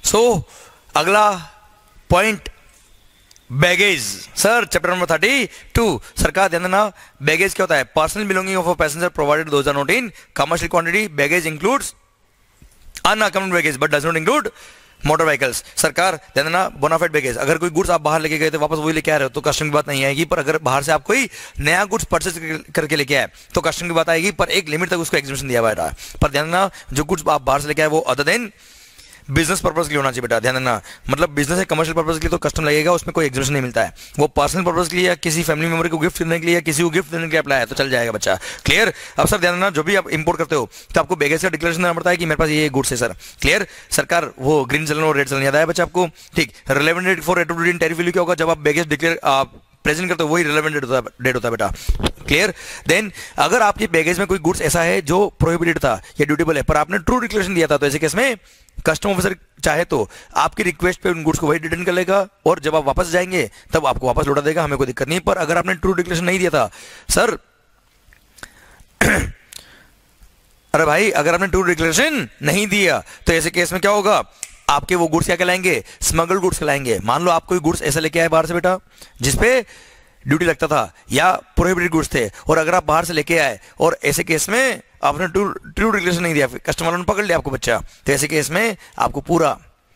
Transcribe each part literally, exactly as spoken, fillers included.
सो अगला point baggage. Sir chapter number thirty two, सरकार ध्यान देना, बैगेज क्या होता है? Personal belonging of a passenger provided those are not in commercial quantity. Baggage includes unaccompanied baggage but does not include motor vehicles. सरकार ध्यान देना, बोनाफाइड बैगेज, अगर कोई गुड्स आप बाहर लेके गए थे वापस वही लेके आ रहे हो तो कस्टम की बात नहीं आएगी, पर अगर बाहर से आप कोई नया गुड्स परचेज करके लेके आए तो कस्टम की बात आएगी, पर एक लिमिट तक उसको एग्जिबिशन दिया हुआ है। पर ध्यान देना, जो गुड्स आप बाहर से लेके आए वो अदर देन बिजनेस पर्पस के लिए होना चाहिए बेटा। ध्यान देना, मतलब बिजनेस है कमर्शियल पर्पस के लिए तो कस्टम लगेगा, उसमें कोई एग्जिबिशन नहीं मिलता है। वो पर्सनल पर्पस के लिए या किसी फैमिली मेंबर को गिफ्ट देने के लिए या किसी को गिफ्ट देने के लिए अप्लाई है तो चल जाएगा बच्चा। क्लियर? अब सर ध्यान देना, जो भी आप इंपोर्ट करते हो तो आपको बैगेज का डिक्लेरेशन देना पड़ता है कि मेरे पास ये गुड्स है सर। क्लियर? सरकार वो ग्रीन चलन और रेड चलन याद आया बच्चा आपको? ठीक। Relevant date for rate of duty in tariff value क्या होगा? जब आप बैगेज डिक्लेयर प्रेजेंट करते हो वही रिलेवेंट डेट होता है डेट होता है बेटा। क्लियर? देन अगर आपके बैगेज में कोई गुड्स ऐसा है जो प्रोहिबिटेड था या ड्यूटेबल है पर आपने ट्रू डिक्लेरेशन दिया था तो ऐसे केस में कस्टम ऑफिसर चाहे तो आपकी रिक्वेस्ट पे उन गुड्स को वही रिटर्न कर लेगा और जब आप वापस जाएंगे तब आपको वापस लौटा देगा, हमें कोई दिक्कत नहीं। पर अगर आपने ट्रू डिक्लेरेशन नहीं दिया था सर अरे भाई अगर आपने ट्रू डिक्लेरेशन नहीं दिया तो ऐसे केस में क्या होगा? आपके वो गुड्स क्या कहलाएंगे? स्मगल्ड गुड्स कहलाएंगे। मान लो आप कोई गुड्स ऐसा लेके आए बाहर से बेटा जिसपे ड्यूटी लगता था या प्रोहिबिटेड गुड्स थे, और अगर आप बाहर से लेके आए और ऐसे केस में आपने ट्रू ट्रू डिक्लेरेशन नहीं दिया, कस्टमर ने पकड़ लिया आपको बच्चा, तो ऐसे केस में आपको पूरा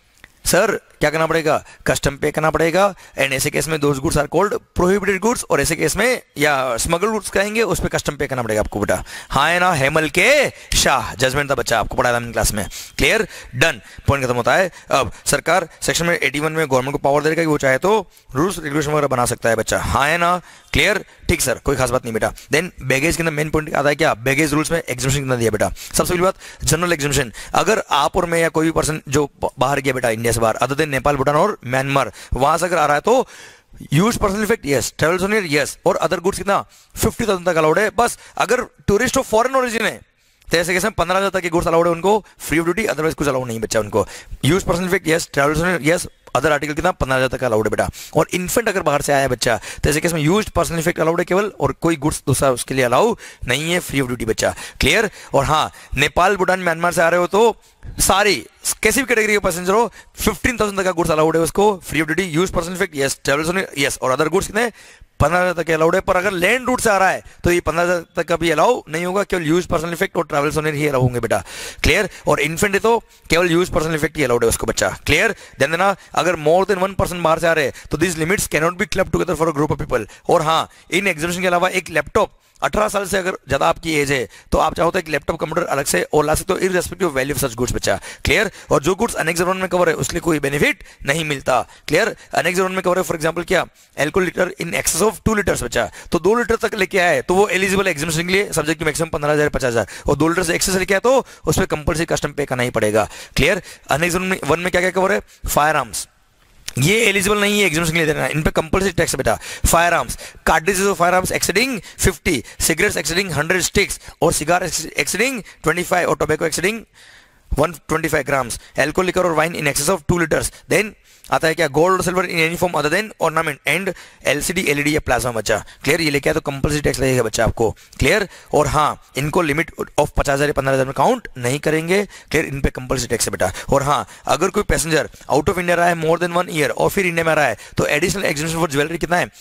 सर क्या करना पड़ेगा? कस्टम पे करना पड़ेगा। एंड ऐसे केस में those goods are called prohibited goods, और ऐसे केस में या स्मगल गुड्स कहेंगे उस पे कस्टम पे करना पड़ेगा आपको बेटा। हाँ है ना? हेमल के शाह जजमेंट था बच्चा, आपको पढ़ाया था मैंने क्लास में। क्लियर? डन, पॉइंट खत्म होता है। अब सरकार सेक्शन में इक्यासी में गवर्नमेंट को पावर देगा कि वो चाहे तो रूल्स रेगुलेशन वगैरह बना सकता है बच्चा। हाँ है ना? क्लियर? ठीक सर, कोई खास बात नहीं बेटा। देन बैगेज के अंदर मेन पॉइंट आता है क्या? बैगेज रूल्स में एग्जिबिशन कितना दिया बेटा? सबसे पहली बात जनरल एग्जिबिशन, अगर आप और मैं या कोई भी पर्सन जो बाहर गया बेटा इंडिया से बाहर अदर देन नेपाल, भूटान और म्यांमार, वहां से अगर आ रहा है तो used personal effects, travel souvenirs, और अदर गुड्स कितना? फिफ्टी थाउजेंड तक अलाउड है। बस अगर टूरिस्ट ऑफ फॉरेन ओरिजिन है तो ऐसे कैसे पंद्रह हजार तक के गुड्स अलाउड है उनको, फ्री ऑफ ड्यूटी, अदरवाइज कुछ अलाउड नहीं बच्चा उनको। Used personal effects, travel souvenirs, other article कितना? पंद्रह हजार तक अलाउड है बेटा। और इन्फेंट अगर बाहर से आया है बच्चा तो ऐसे केस में यूज्ड पर्सनल इफेक्ट अलाउड है केवल, और कोई गुड्स दूसरा उसके लिए अलाउ नहीं है, फ्री ऑफ ड्यूटी बच्चा। क्लियर? और हाँ, नेपाल, भूटान, म्यांमार से आ रहे हो तो सारी कैसी भी कैटेगरी के पैसेंजर हो फिफ्टीन थाउजेंड तक का गुड्स अलाउड है उसको, free of duty, used personal effects, travel souvenirs, और अदर गुड्स कितने? पंद्रह हजार तक अलाउड है। पर अगर लैंड रूट से आ रहा है तो ये पंद्रह हजार तक का भी अलाउ नहीं होगा, केवल यूज पर्सनल इफेक्ट और ट्रैवल्स ऑन ही अलाउ होंगे बेटा। क्लियर? और इन्फेंट है तो केवल यूज पर्सनल इफेक्ट ही अलाउड है उसको बच्चा। क्लियर? ध्यान देना, अगर मोर देन वन पर्सन बाहर से आ रहे हैं तो this limits can not be clubbed together for a group of people. और हाँ, इन एग्जीबिशन के अलावा एक लैपटॉप, अठारह साल से अगर ज्यादा आपकी एज है तो आप चाहो तो एक लैपटॉप कंप्यूटर अलग से और ला सकते हो irrespective of value of such goods बच्चा। क्लियर? और जो गुड्स अनेक्स वन में कवर है उसके लिए कोई बेनिफिट नहीं मिलता। क्लियर? अनेक्स वन में कवर है फॉर एग्जांपल क्या? Alcohol liquor in excess of two litres बच्चा, तो दो लीटर तक लेके आए तो वो एलिजिबल एग्जीबिशन के लिए, सब्जेक्ट की मैक्सिमम पंद्रह हजार पचास हजार, और दो लीटर से एक्सेस लेके आए तो उस पर कंपल्सरी कस्टम पे करना ही पड़ेगा। क्लियर? अनेक्स वन में क्या क्या कवर है? फायर आर्म्स, ये एलिजिबल नहीं है एग्जीबिशन के लिए देना, इन पे कंपल्सरी टैक्स बेटा। Firearms, cartridges of firearms exceeding fifty, cigarettes exceeding hundred sticks, और सिगार एक्सीडिंग ट्वेंटी फाइव, और tobacco exceeding one twenty five grams, alcohol liquor और wine in excess of two litres. Then आता है क्या? Gold और silver in any form other than ornament and LCD, LED या plasma बच्चा। Clear? ये लेके आए तो कंपल्सरी टैक्स लगेगा बच्चा आपको। क्लियर? और हाँ, इनको लिमिट ऑफ पचास हजार पंद्रह हजार में काउंट नहीं करेंगे। क्लियर? इन पे कंपल्सरी टैक्स है बेटा। और हाँ, अगर कोई पैसेंजर आउट ऑफ इंडिया रहा है मोर देन वन ईयर और फिर इंडिया में रहा है तो एडिशनल एग्जीबिशन फॉर ज्वेलरी कितना है?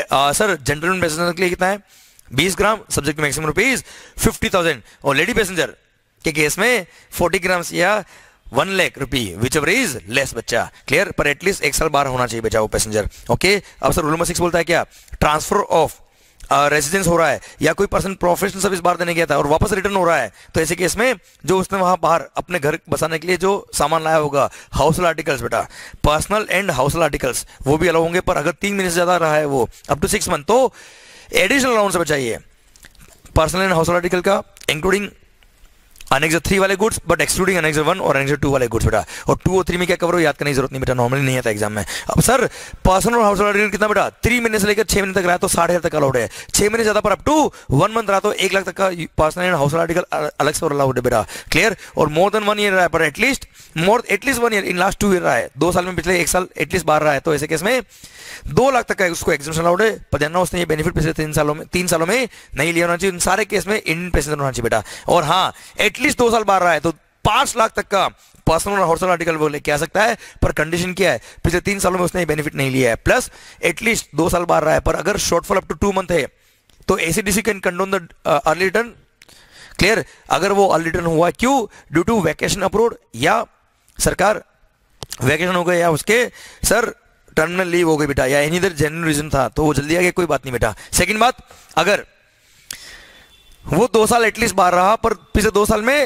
सर जनरल पैसेंजर के लिए कितना है? बीस ग्राम, subject maximum rupees fifty thousand, और लेडी पैसेंजर के केस में फोर्टी ग्राम्स या one lakh rupee whichever is less बच्चा। क्लियर? पर एटलीस्ट एक साल बाहर होना चाहिए बच्चा वो पैसेंजर। ओके? अब सर रूल नंबर सिक्स बोलता है क्या? ट्रांसफर ऑफ रेजिडेंस हो रहा है या कोई पर्सन प्रोफेशनल सर्विस बाहर देने गया था और वापस रिटर्न हो रहा है तो ऐसे केस में जो उसने वहां बाहर अपने घर बसाने के लिए जो सामान लाया होगा, हाउस होल्ड आर्टिकल्स बेटा, personal and household articles, वो भी अलाउ होंगे। पर अगर तीन महीने से ज्यादा रहा है वो अप टू सिक्स मंथ तो एडिशनल अलाउंस बचाइए personal and household article का, इंक्लूडिंग अनेक्सर थ्री वाले goods but excluding annexure one और अनेक्सर टू वाले गुड्स बेटा। और टू और थ्री में क्या कवर हो याद करने की जरूरत नहीं बेटा, नॉर्मली नहीं आता एग्जाम में। अब सर पर्सनल और हाउस होल्ड आर्टिकल कितना बेटा? तीन महीने से लेकर छह महीने तक रहा तो साढ़े हजार तक अलाउड है। छह महीने ज्यादा पर अप टू वन मंथ रहा तो एक लाख तक का personal and household article अलग से अलाउड है बेटा। क्लियर? और मोर देन वन ईयर रहा है पर at least more at least one year in last two year रहा है, दो साल में पिछले एक साल एटलीस्ट बाहर रहा है तो ऐसे केस में दो लाख तक का उसको एग्जीबिशन अलाउड है। पर जानना उसने ये बेनिफिट पिछले तीन सालों में तीन सालों में नहीं लिया होना चाहिए। इन सारे केस में इंडियन पैसेंजर होना चाहिए बेटा। और हाँ, एटलीस्ट दो साल बाहर रहा है तो पांच लाख तक का पर्सनल और हाउसहोल्ड आर्टिकल वो लेके आ सकता है, पर कंडीशन क्या है, पिछले तीन सालों में उसने बेनिफिट नहीं लिया है, प्लस एटलीस्ट दो साल बाहर रहा है। पर अगर shortfall up to two month है तो AC DC can condone the early return. Clear? अगर वो अर्ली रिटर्न हुआ क्यों, ड्यू टू वैकेशन अब्रोड, या सरकार वैकेशन हो गया, या उसके सर टर्मिनल लीव हो गई बेटा, या एनी अदर जेन्युइन रीजन था तो वो जल्दी आ गया, कोई बात नहीं बेटा। सेकंड बात, अगर वो दो साल एटलीस्ट बाहर रहा पर पिछले दो साल में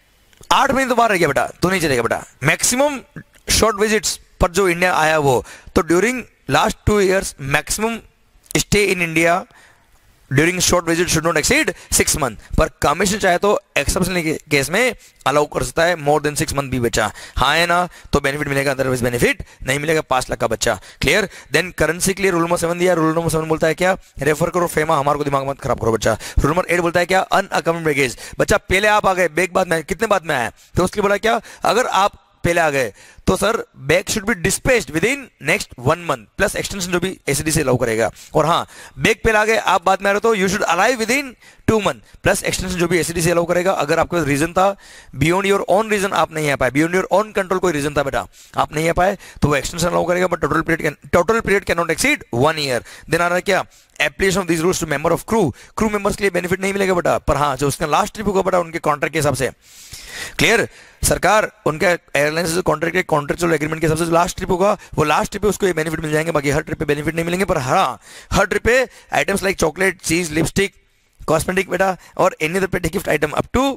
आठ महीने तो बाहर रह गया बेटा, तो नहीं चलेगा बेटा। मैक्सिमम शॉर्ट विजिट्स पर जो इंडिया आया वो, तो during last two years maximum stay in India during short visit should not exceed six month. पर कमीशन चाहे तो एक्सेप्शन के केस में अलाउ कर सकता है मोर देन सिक्स मंथ भी बच्चा, हाँ है ना, तो बेनिफिट मिलेगा, अदरवाइज बेनिफिट नहीं मिलेगा। पांच लाख का बच्चा। क्लियर? देन करेंसी के लिए रूल नंबर सेवन दिया। रूल नंबर सेवन बोलता है क्या, रेफर करो फेमा, हमारे को दिमाग मत खराब करो बच्चा। रूल नंबर एट बोलता है क्या, अनअकम्पनीड बैगेज। बच्चा पहले आप आ गए, बैग बाद में, कितने बाद में आया, तो उसके बोला क्या, अगर आप पहले आ गए तो sir bag should be dispatched within next one month plus extension जो भी एसीडी से अलाउ करेगा। और हाँ, बैग पहले आ गए, आप बाद में आ रहे हो तो you should arrive within two month plus extension जो भी एसीडी से अलाउ करेगा। अगर आपके रीजन था बियॉन्ड योर ओन रीजन, आप नहीं आ पाए, बियॉन्ड योर ओन कंट्रोल कोई रीजन था बेटा, आप नहीं आ पाए, तो वो एक्सटेंशन अलाउ करेगा, but total period total period can not exceed one year. Then आ रहा है क्या, application of this rules to member of crew. Crew members के लिए बेनिफिट नहीं मिलेगा बेटा, पर हाँ जो उसका लास्ट ट्रिप होगा बेटा उनके कॉन्ट्रैक्ट के हिसाब से। क्लियर? सरकार उनके एयरलाइन से कॉन्ट्रैक्ट के कॉन्ट्रेक्चुअल एग्रीमेंट के हिसाब से लास्ट ट्रिप होगा, वो लास्ट ट्रिप पे उसको ये बेनिफिट मिल जाएंगे, बाकी हर ट्रिप पे बेनिफिट नहीं मिलेंगे। पर हाँ, हर ट्रिप पे items like chocolate, cheese, lipstick, cosmetic बेटा और any other petty gift item up to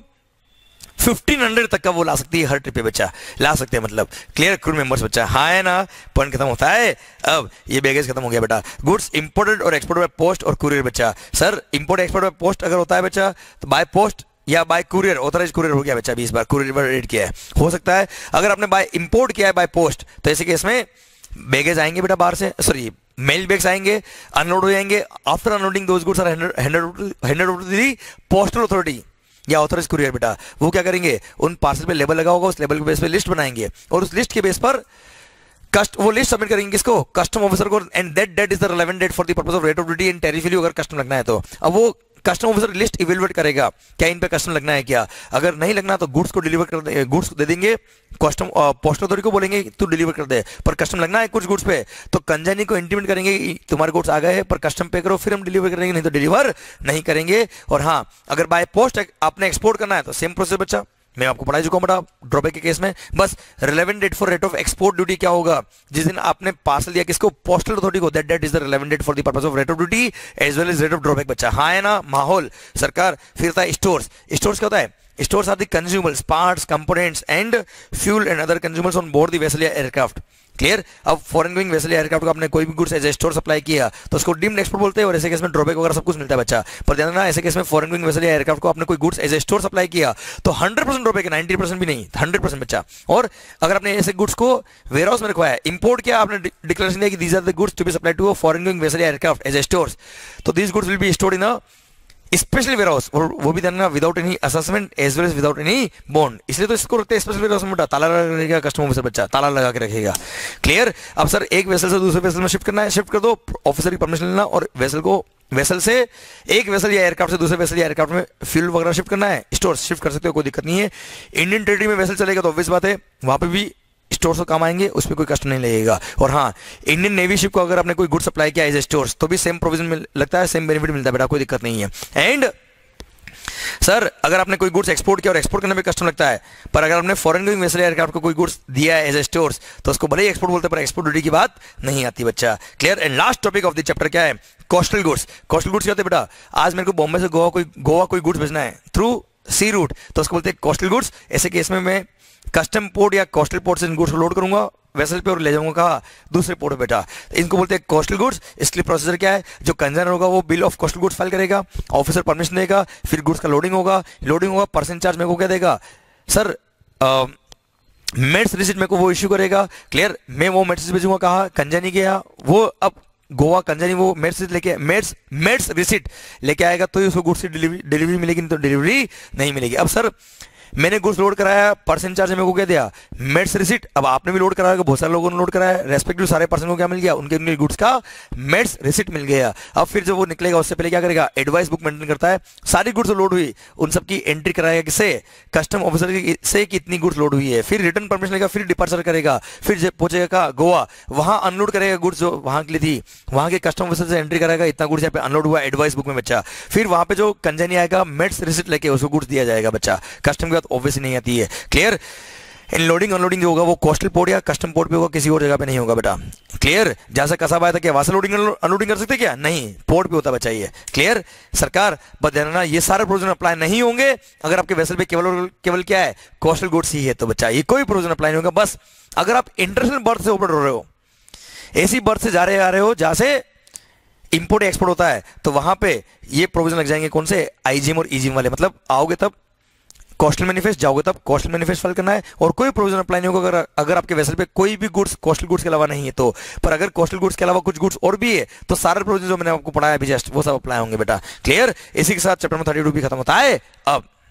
fifteen hundred तक का वो ला सकती है हर ट्रिप पे बच्चा, ला सकते हैं मतलब। क्लियर? क्रू मेंबर्स बच्चा, हाँ है ना, पॉइंट खत्म होता है। अब ये बैगेज खत्म हो गया बेटा। गुड्स इंपोर्टेड और एक्सपोर्टेड बाय पोस्ट और कुरियर बच्चा। Sir import export by post अगर होता है बच्चा तो बाय पोस्ट या बाय कुरियर, ऑथराइज कुरियर हो गया बच्चा, बीस बार कुरियर पर रेट किया है, हो सकता है। अगर आपने बाय इंपोर्ट किया है बाय पोस्ट तो ऐसे केस में बैगेज आएंगे बेटा बाहर से, सॉरी मेल बैग्स आएंगे, अनलोड हो जाएंगे। After unloading those goods are handed over to the postal authority या ऑथराइज कुरियर बेटा। वो क्या करेंगे, उन पार्सल पे लेबल लगा होगा, उस लेबल के बेस पे लिस्ट बनाएंगे और उस लिस्ट के बेस पर कस्ट वो लिस्ट सबमिट करेंगे किसको, कस्टम ऑफिसर को, and that date is the relevant date for the purpose of rate of duty and tariff value. अगर कस्टम लगना है तो अब वो कस्टम ऑफिसर लिस्ट इवेलुएट करेगा क्या इन पे कस्टम लगना है क्या। अगर नहीं लगना तो गुड्स को डिलीवर कर दे, गुड्स को दे देंगे, कस्टम पोस्ट अथॉरिटी को बोलेंगे तू डिलीवर कर दे। पर कस्टम लगना है कुछ गुड्स पे तो कंजानी को इंटीमेट करेंगे तुम्हारे गुड्स आ गए हैं पर कस्टम पे करो, फिर हम डिलीवर करेंगे, नहीं तो डिलीवर नहीं करेंगे। और हाँ, अगर बाय पोस्ट आपने एक्सपोर्ट करना है तो सेम प्रोसेस बच्चा, मैं आपको पढ़ा चुका हूं बेटा ड्रॉबैक के केस में। बस relevant date for rate of export duty क्या होगा, जिस दिन आपने पार्सल दिया किसको, पोस्टल अथॉरिटी को, that date is the relevant date for the purpose of rate of duty as well as rate of drawback बच्चा। हाँ है ना, माहौल सरकार। फिर था स्टोर्स। स्टोर्स क्या होता है, stores are the consumables, parts, components and fuel and other consumables on board the vessel या एयरक्राफ्ट। क्लियर? अब फॉरेन गोइंग वेसल या एयरक्राफ्ट को आपने कोई भी goods as a store supply किया तो उसको डीम्ड एक्सपोर्ट बोलते हैं और ऐसे केस में ड्रॉबैक वगैरह सब कुछ मिलता है बच्चा। पर ध्यान रखना, ऐसे केस में फॉरेन गोइंग वेसल या एयरक्राफ्ट को आपने कोई goods as a store supply किया तो हंड्रेड परसेंट ड्रॉबैक है, नाइंटी परसेंट भी नहीं, हंड्रेड परसेंट बच्चा। और अगर आपने ऐसे गुड्स को वेयर हाउस में रखवाया, इंपोर्ट किया, आपने डिक्लेरेशन दिया कि these are the goods to be supplied to foreign going vessel या एयरक्राफ्ट एज ए स्टोर्स, तो these goods will be stored in a special warehouse, और वो भी देना without any assessment as well as without any bond. इसलिए तो इसको रखते हैं स्पेशल वेयर हाउस में, ताला लगेगा, कस्टमर ऑफिसर बच्चा ताला लगा के रखेगा। क्लियर? अब सर एक वेसल से दूसरे वेसल में शिफ्ट करना है, शिफ्ट कर दो, ऑफिसर की परमिशन लेना और वेसल को, वेसल से एक वेसल या एयरक्राफ्ट से दूसरे वेसल या एयरक्राफ्ट में फ्यूल वगैरह शिफ्ट करना है, स्टोर शिफ्ट कर सकते हो, कोई दिक्कत नहीं है। इंडियन टेरिटरी में वेसल चलेगा तो ऑब्वियस बात है वहां पे भी स्टोर्स को काम आएंगे, उस पर कोई कष्ट नहीं लगेगा। और हाँ, इंडियन नेवी शिप को अगर आपने कोई गुड सप्लाई किया एज ए स्टोर्स तो भी सेम प्रोविजन मिल लगता है, सेम बेनिफिट मिलता है बेटा, कोई दिक्कत नहीं है। एंड सर अगर आपने कोई गुड्स एक्सपोर्ट किया और एक्सपोर्ट करने में कस्टम लगता है, पर अगर आपने फॉरेन गोइंग वेसल एयरक्राफ्ट को कोई गुड्स दिया है एज ए स्टोर्स तो उसको भले ही एक्सपोर्ट बोलते हैं पर एक्सपोर्ट ड्यूटी की बात नहीं आती बच्चा। Clear? And last topic of the chapter क्या है, कोस्टल गुड्स। कोस्टल गुड्स क्या होते हैं बेटा, आज मेरे को बॉम्बे से गोवा कोई गोवा कोई गुड्स भेजना है थ्रू सी रूट तो उसको बोलते हैं कोस्टल गुड्स। ऐसे केस में मैं कस्टम पोर्ट या कोस्टल पोर्ट से इन गुड्स को लोड करूंगा वेसल पे और ले जाऊंगा कहा दूसरे पोर्ट पे बेटा, इनको बोलते हैं कोस्टल गुड्स। इसके लिए प्रोसीजर क्या है, जो कंजाइनर होगा वो bill of coastal goods file करेगा, ऑफिसर परमिशन देगा, फिर गुड्स का लोडिंग होगा, लोडिंग होगा, परसेंट चार्ज मेरे को क्या देगा सर, मेड्स रिसिट मेरे को वो इश्यू करेगा। क्लियर? मैं वो मेड्स भेजूंगा कहा, कंजानी गया वो, अब गोवा कंजानी वो मेड्स लेके मेड्स मेड्स रिसिट लेके आएगा तो ही उसको गुड्स की डिलीवरी डिलीवरी मिलेगी, नहीं तो डिलीवरी नहीं मिलेगी। अब सर मैंने गुड्स लोड कराया, पर्सन चार्ज मेरे को क्या दिया, मेड्स रिसिट। अब आपने भी लोड कराया, बहुत सारे लोगों ने लोड कराया, रेस्पेक्टिव सारे पर्सन को क्या मिल गया, उनके उनके गुड्स का मेड्स रिसिट मिल गया। अब फिर जब वो निकलेगा उससे पहले क्या करेगा, एडवाइस बुक मेंटेन करता है, सारी गुड्स लोड हुई उन सबकी एंट्री कराएगा किसे, कस्टम ऑफिसर से कितनी गुड्स लोड हुई है, फिर रिटर्न परमिशन लेगा, फिर डिपार्चर करेगा, फिर पहुंचेगा का गोवा, वहां अनलोड करेगा गुड्स जो वहां के लिए थी, वहां के कस्टम ऑफिसर से एंट्री कराएगा, इतना गुड्स यहाँ पे अनलोड हुआ एडवाइस बुक में बच्चा। फिर वहां पे जो कंजनी आएगा मेड्स रिसिट लेके उसको गुड्स दिया जाएगा बच्चा। कस्टम की बात ऑब्वियसली नहीं आती है। क्लियर। इनलोडिंग अनलोडिंग जो होगा वो कोस्टल पोर्ट या कस्टम पोर्ट पे होगा, किसी और जगह पे नहीं होगा बेटा। क्लियर। जहां से कसाब आया था क्या वहां से लोडिंग अनलोडिंग कर सकते क्या, नहीं, पोर्ट पे होता बच्चा ये। क्लियर सरकार। बस ध्यान रखना ये सारे प्रोविजन अप्लाई नहीं होंगे अगर आपके वेसल पे केवल केवल क्या है, कोस्टल गुड्स ही है तो बच्चा ये कोई प्रोविजन अप्लाई नहीं होगा। बस अगर आप इंटरनेशनल बर्थ से ऊपर हो रहे हो, ऐसी बर्थ से जा रहे आ रहे हो जहां से इंपोर्ट एक्सपोर्ट होता है, तो वहां पे ये प्रोविजन लग जाएंगे। कौन से, आईजीएम और ईजीएम वाले। मतलब आओगे तब कोस्टल मैनिफेस्ट, जाओगे तब कोस्टल मैनिफेस्ट फाइल करना है और कोई प्रोविजन अप्लाई नहीं होगा अगर अगर आपके वेसल पे कोई भी गुड्स कोस्टल गुड्स के अलावा नहीं है तो। पर अगर कोस्टल गुड्स के अलावा कुछ गुड्स और भी है तो सारे प्रोविजन जो मैंने आपको पढ़ाया अभी जस्ट वो सब अप्लाई होंगे बेटा। क्लियर। इसी के साथ चैप्टर नंबर थर्टी टू भी खत्म होता है। अब